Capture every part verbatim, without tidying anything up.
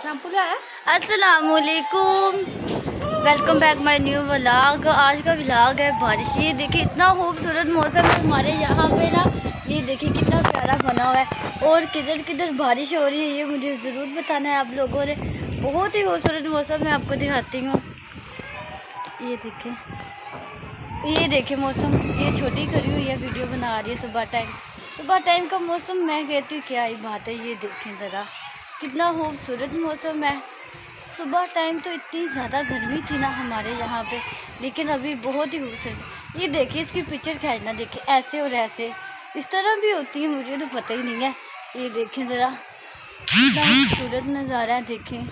अस्सलामुअलैकुम, welcome back my new vlog. आज का व्लॉग है बारिश। ये देखिए इतना खूबसूरत मौसम है हमारे यहाँ पे ना। ये देखिए कितना प्यारा बना हुआ है और किधर किधर बारिश हो रही है ये मुझे ज़रूर बताना है आप लोगों ने। बहुत ही खूबसूरत मौसम मैं आपको दिखाती हूँ। ये देखिए, ये देखिए मौसम। ये छोटी करी हुई है, वीडियो बना रही है सुबह टाइम। सुबह टाइम का मौसम मैं कहती हूँ क्या ही बात है। ये देखें ज़रा कितना खूबसूरत मौसम है। सुबह टाइम तो इतनी ज़्यादा गर्मी थी ना हमारे यहाँ पे, लेकिन अभी बहुत ही खूबसूरत। ये देखिए इसकी पिक्चर खींचना, देखिए ऐसे और ऐसे इस तरह भी होती है, मुझे तो पता ही नहीं है। ये देखें ज़रा कितना खूबसूरत नज़ारा है, देखें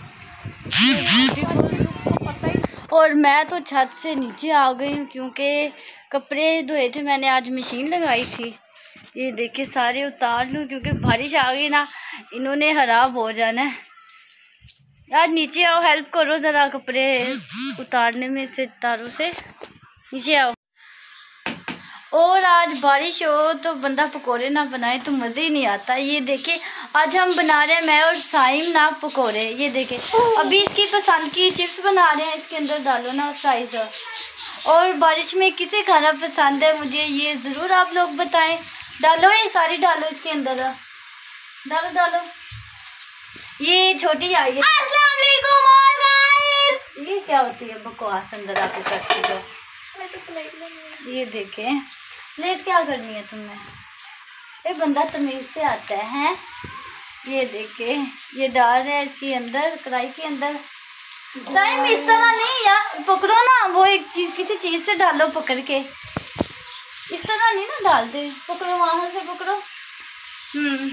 और मैं तो छत से नीचे आ गई हूँ क्योंकि कपड़े धोए थे मैंने, आज मशीन लगाई थी। ये देखिए सारे उतार लूँ क्योंकि बारिश आ गई ना, इन्होंने खराब हो जाना है। यार नीचे आओ, हेल्प करो ज़रा कपड़े उतारने में से, तारों से नीचे आओ। और आज बारिश हो तो बंदा पकोड़े ना बनाए तो मज़े ही नहीं आता। ये देखिए आज हम बना रहे हैं, मैं और साइम ना पकोड़े। ये देखिए अभी इसकी पसंद की चिप्स बना रहे हैं, इसके अंदर डालो ना साइज। और बारिश में किसे खाना पसंद है मुझे ये ज़रूर आप लोग बताएं। डालो ये सारी, डालो इसके अंदर, डालो डालो। ये छोटी आई है। अस्सलाम वालेकुम गाइस। ये क्या होती है बकवास अंदर आके करती हो। ये देखे प्लेट क्या करनी है तुम्हें, ये बंदा तमीज से आता है, हैं? ये देखे ये डाल रहे हैं इसके अंदर, कढ़ाई के अंदर। टाइम इस तरह नहीं यार, पकड़ो ना, वो एक चीज किसी चीज से डालो पकड़ के, इस तरह नहीं ना डालते। पकड़ो वहां से पकड़ो। हम्म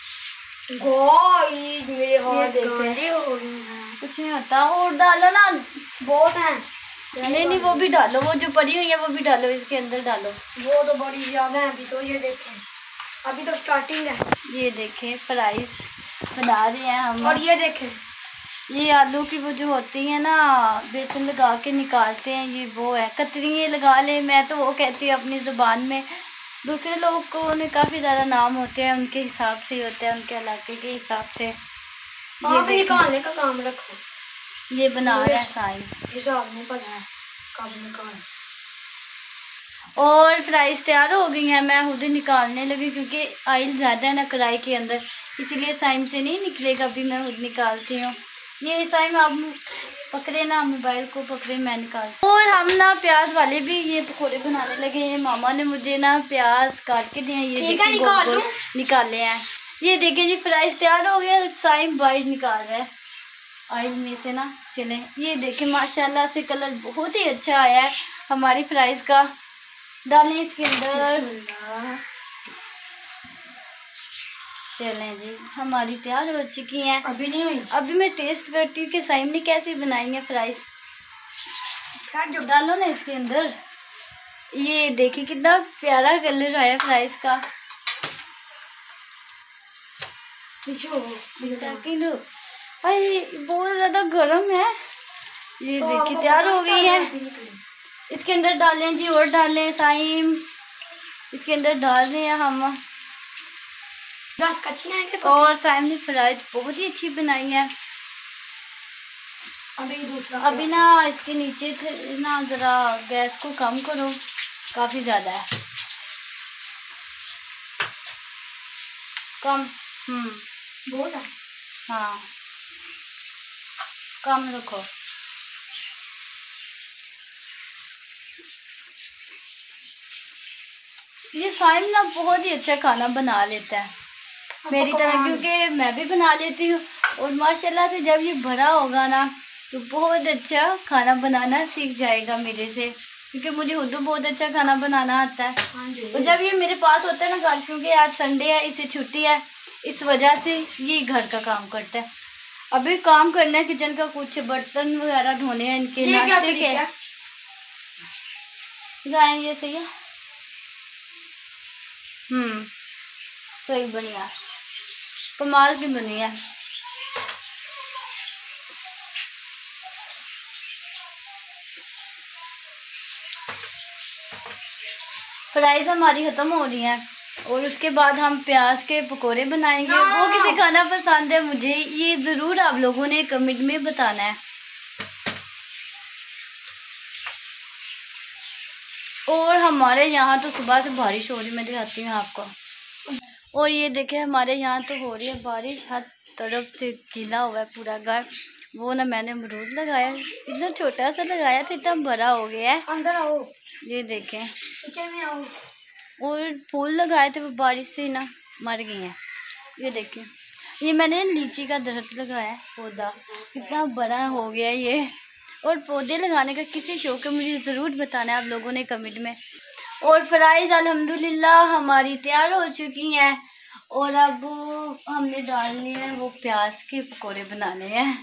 मेरे हाथ कुछ नहीं होता, और डालो ना, बहुत है। नहीं नहीं वो भी डालो, वो जो पड़ी हुई है वो भी डालो इसके अंदर डालो। वो तो बड़ी ज्यादा है अभी तो। ये देखें अभी तो स्टार्टिंग है। ये देखें फ्राइज बना रहे हैं हम। और ये देखें ये आलू की वो जो होती है ना, बेसन लगा के निकालते हैं, ये वो है कतरी। ये लगा ले, मैं तो वो कहती हूँ अपनी ज़ुबान में। दूसरे लोग को उन्हें काफ़ी ज़्यादा नाम होते हैं, उनके हिसाब से ही होते हैं, उनके इलाके के हिसाब से। ये निकालने का काम रखो। ये बना रहा है साइज, हिसाब नहीं पता है कब निकाल। और फ्राइज तैयार हो गई हैं, मैं खुद ही निकालने लगी क्योंकि ऑयल ज़्यादा है ना कढ़ाई के अंदर, इसीलिए साइम से नहीं निकलेगा। अभी मैं खुद निकालती हूँ। ये साइम आप पकड़े ना, मोबाइल को पकड़े, मैं निकाल। और हम ना प्याज वाले भी ये पकौड़े बनाने लगे हैं। मामा ने मुझे ना प्याज काट के दिए हैं, ये देखिए गोल गोल निकाले हैं। ये देखिए जी फ्राइज तैयार हो गया, साइम बाइट निकाल रहा है ऑयल में से ना। चले ये देखें माशाल्लाह से कलर बहुत ही अच्छा आया है हमारी फ्राइज का। डालें इसके अंदर। चलें जी हमारी तैयार हो चुकी हैं। अभी नहीं हुई, अभी मैं टेस्ट करती हूँ कि साइम ने कैसे बनाई है फ्राइज। जो डालो ना इसके अंदर। ये देखिए कितना प्यारा कलर आया फ्राइज का। किलो अरे बहुत ज़्यादा गर्म है। ये देखिए तैयार हो गई है। इसके अंदर डालें जी, और डालें साइम, इसके अंदर डाल रहे हैं हम। और साइम ने फ्राइज बहुत ही अच्छी बनाई है। अभी दूसरा अभी ना इसके नीचे थे ना, ज़रा गैस को कम करो, काफ़ी ज़्यादा है कम। हम्म बहुत है, हाँ कम रखो। ये साइम ना बहुत ही अच्छा खाना बना लेता है मेरी तरह, क्योंकि मैं भी बना लेती हूँ। और माशाल्लाह से जब ये बड़ा होगा ना तो बहुत अच्छा खाना बनाना सीख जाएगा मेरे से, क्योंकि मुझे खुद बहुत अच्छा खाना बनाना आता है। और जब ये मेरे पास होता है ना घर, क्योंकि आज संडे है, इसे छुट्टी है, इस वजह से ये घर का काम करता है। अभी काम करना है किचन का, कुछ बर्तन वगैरह धोने हैं इनके नाश्ते के। गाय ये सही है। हम्म सही बढ़िया, कमाल की बनी है। फ्राइज हमारी ख़त्म हो रही हैं, और उसके बाद हम प्याज के पकोड़े बनाएंगे। वो किसे खाना पसंद है मुझे ये ज़रूर आप लोगों ने कमेंट में बताना है। और हमारे यहाँ तो सुबह से बारिश हो रही, मैं दिखाती हूँ आपको। और ये देखे हमारे यहाँ तो हो रही है बारिश, हर तरफ से गीला हुआ है पूरा घर। वो ना मैंने अमरूद लगाया, इतना छोटा सा लगाया था, इतना बड़ा हो गया है। अंदर आओ, ये देखें किचन में आओ। और फूल लगाए थे वो बारिश से ना मर गए हैं। ये देखें, ये मैंने लीची का दरख्त लगाया है, पौधा कितना बड़ा हो गया है ये। और पौधे लगाने का किसी शौक है मुझे ज़रूर बताना है आप लोगों ने कमेंट में। और फ्राइज़ अल्हम्दुलिल्लाह हमारी तैयार हो चुकी हैं। और अब हमने डालने हैं वो प्याज के पकोड़े बनाने हैं।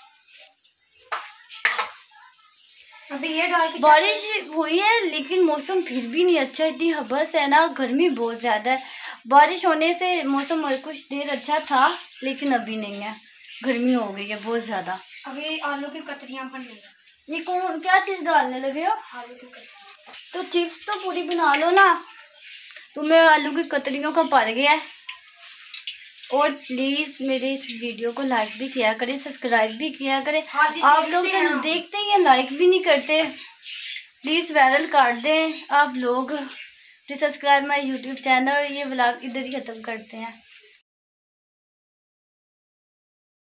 अभी ये डाल के बारिश हुई है लेकिन मौसम फिर भी नहीं अच्छा, इतनी हबस है ना, गर्मी बहुत ज़्यादा है। बारिश होने से मौसम और कुछ देर अच्छा था लेकिन अभी नहीं है, गर्मी हो गई है बहुत ज़्यादा। अभी आलू की कतरियाँ बनने लगी। ये कौन क्या चीज़ डालने लगे हो? आलू की कतरियाँ। तो चिप्स तो पूरी बना लो ना, तुम्हें आलू की कतरियों का पड़ गया है। और प्लीज़ मेरे इस वीडियो को लाइक भी किया करें, सब्सक्राइब भी किया करें। आप लोग तो देखते हैं लाइक भी नहीं करते, प्लीज़ वायरल कर दें आप लोग। Please subscribe my YouTube channel. ये व्लॉग इधर ही ख़त्म करते हैं।